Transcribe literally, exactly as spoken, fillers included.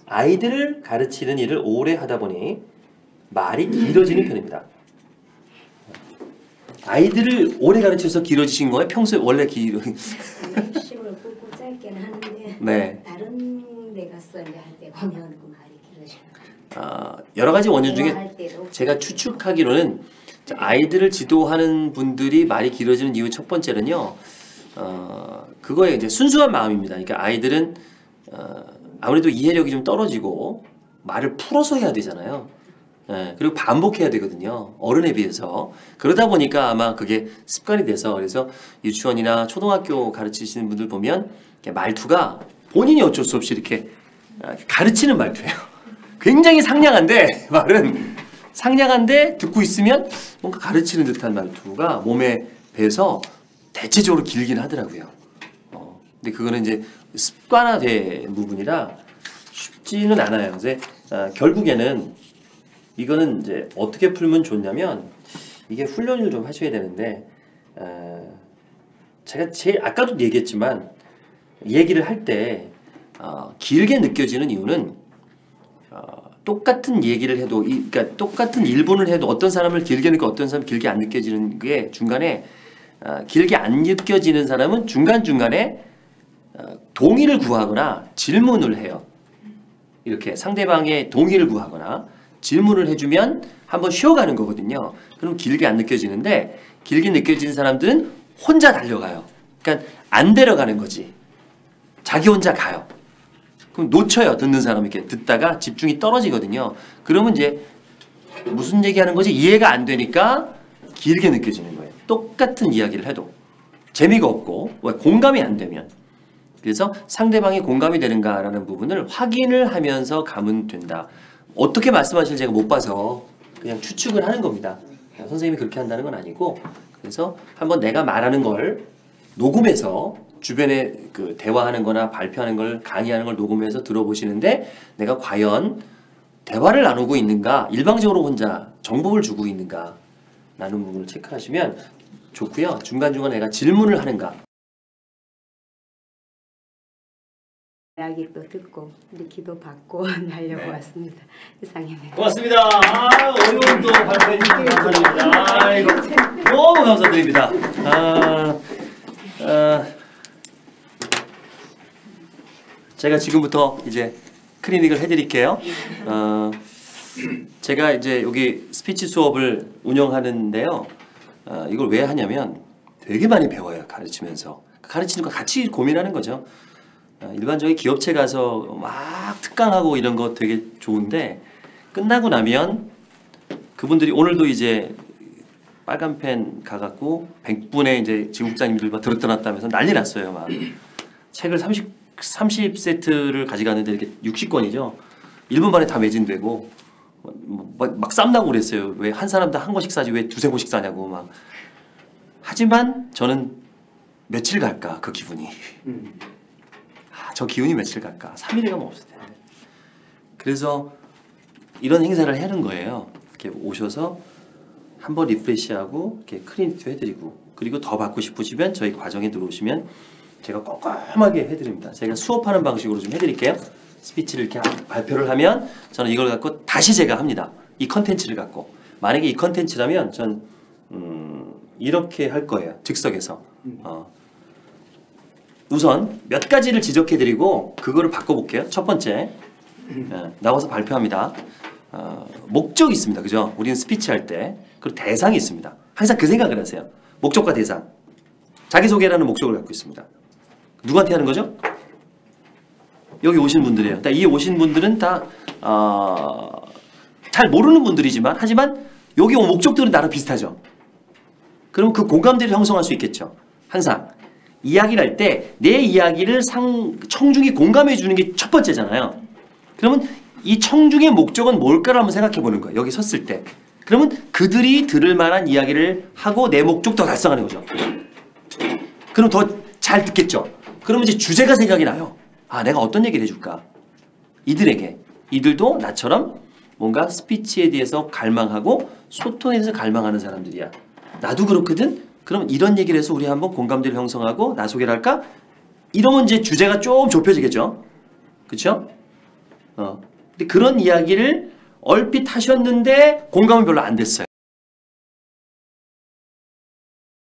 아이들을 가르치는 일을 오래 하다 보니 말이 길어지는 편입니다. 아이들을 오래 가르쳐서 길어지신 거예요? 평소에 원래 길어? 욕심을 붓고 짧게는 하는데 네. 다른 데 가서 이제 할 때 보면 그 말이 길어지는 거예요. 아, 여러 가지 원인 중에 제가 추측하기로는 아이들을 지도하는 분들이 말이 길어지는 이유 첫 번째는요. 어, 그거에 이제 순수한 마음입니다. 그러니까 아이들은 어, 아무래도 이해력이 좀 떨어지고 말을 풀어서 해야 되잖아요. 예, 그리고 반복해야 되거든요. 어른에 비해서. 그러다 보니까 아마 그게 습관이 돼서 그래서 유치원이나 초등학교 가르치시는 분들 보면 말투가 본인이 어쩔 수 없이 이렇게 가르치는 말투예요. 굉장히 상냥한데 말은 상냥한데 듣고 있으면 뭔가 가르치는 듯한 말투가 몸에 배서 대체적으로 길긴 하더라고요. 어, 근데 그거는 이제 습관화된 부분이라 쉽지는 않아요. 그래서 어, 결국에는 이거는 이제 어떻게 풀면 좋냐면 이게 훈련을 좀 하셔야 되는데 어, 제가 제일 아까도 얘기했지만 얘기를 할 때 어, 길게 느껴지는 이유는 어, 똑같은 얘기를 해도 이, 그러니까 똑같은 일 분을 해도 어떤 사람을 길게 느끼고 어떤 사람은 길게 안 느껴지는 게 중간에 어, 길게 안 느껴지는 사람은 중간중간에 어, 동의를 구하거나 질문을 해요. 이렇게 상대방의 동의를 구하거나 질문을 해주면 한번 쉬어가는 거거든요. 그럼 길게 안 느껴지는데 길게 느껴지는 사람들은 혼자 달려가요. 그러니까 안 데려가는 거지. 자기 혼자 가요. 그럼 놓쳐요. 듣는 사람 이렇게 듣다가 집중이 떨어지거든요. 그러면 이제 무슨 얘기하는 거지 이해가 안 되니까 길게 느껴지는 거예요. 똑같은 이야기를 해도 재미가 없고 왜 공감이 안 되면. 그래서 상대방이 공감이 되는가라는 부분을 확인을 하면서 가면 된다. 어떻게 말씀하실지 제가 못 봐서 그냥 추측을 하는 겁니다. 선생님이 그렇게 한다는 건 아니고 그래서 한번 내가 말하는 걸 녹음해서 주변에 그 대화하는 거나 발표하는 걸 강의하는 걸 녹음해서 들어보시는데 내가 과연 대화를 나누고 있는가 일방적으로 혼자 정보를 주고 있는가 라는 부분을 체크하시면 좋고요. 중간중간 내가 질문을 하는가 이야기도 듣고 우리 기도 받고 하려고 네. 왔습니다. 이상입니다. 고맙습니다. 아, 오늘 또 발표해 주셔서 감사드립니다. 아이고, 너무 감사드립니다. 아, 아, 제가 지금부터 이제 클리닉을 해드릴게요. 어, 제가 이제 여기 스피치 수업을 운영하는데요. 어, 이걸 왜 하냐면 되게 많이 배워요. 가르치면서. 가르치는 거 같이 고민하는 거죠. 일반적인 기업체 가서 막 특강하고 이런 거 되게 좋은데 끝나고 나면 그분들이 오늘도 이제 빨간 펜 가갖고 백 분의 이제 지국장님들과 들었다 놨다 하면서 난리 났어요. 막 책을 삼십, 삼십 세트를 가져갔는데 이렇게 육십 권이죠. 일 분 만에 다 매진되고 막, 막 쌈나고 그랬어요. 왜 한 사람당 한 권씩 사지 왜 두세 권씩 사냐고 막. 하지만 저는 며칠 갈까 그 기분이. 음. 저 기운이 며칠 갈까? 삼 일에 가면 없을 텐데. 그래서 이런 행사를 하는 거예요. 이렇게 오셔서 한번 리프레시하고 이렇게 클리닉도 해드리고 그리고 더 받고 싶으시면 저희 과정에 들어오시면 제가 꼼꼼하게 해드립니다. 제가 수업하는 방식으로 좀 해드릴게요. 스피치를 이렇게 발표를 하면 저는 이걸 갖고 다시 제가 합니다. 이 컨텐츠를 갖고 만약에 이 컨텐츠라면 전 음, 이렇게 할 거예요. 즉석에서. 어. 우선 몇 가지를 지적해드리고 그거를 바꿔볼게요. 첫 번째 예, 나와서 발표합니다. 어, 목적이 있습니다. 그죠? 우리는 스피치 할 때 그리고 대상이 있습니다. 항상 그 생각을 하세요. 목적과 대상. 자기소개라는 목적을 갖고 있습니다. 누구한테 하는 거죠? 여기 오신 분들이에요. 이 오신 분들은 다 어, 잘 모르는 분들이지만 하지만 여기 온 목적들은 나랑 비슷하죠. 그럼 그 공감대를 형성할 수 있겠죠. 항상 이야기를 할 때 내 이야기를 상, 청중이 공감해 주는 게 첫 번째잖아요. 그러면 이 청중의 목적은 뭘까를 한번 생각해 보는 거예요. 여기 섰을 때. 그러면 그들이 들을 만한 이야기를 하고 내 목적도 달성하는 거죠. 그럼 더 잘 듣겠죠. 그러면 이제 주제가 생각이 나요. 아, 내가 어떤 얘기를 해줄까? 이들에게. 이들도 나처럼 뭔가 스피치에 대해서 갈망하고 소통에 대해서 갈망하는 사람들이야. 나도 그렇거든? 그럼 이런 얘기를 해서 우리 한번 공감대를 형성하고 나 소개를 할까? 이러면 이제 주제가 좀 좁혀지겠죠? 그쵸? 어. 근데 그런 이야기를 얼핏 하셨는데 공감은 별로 안 됐어요.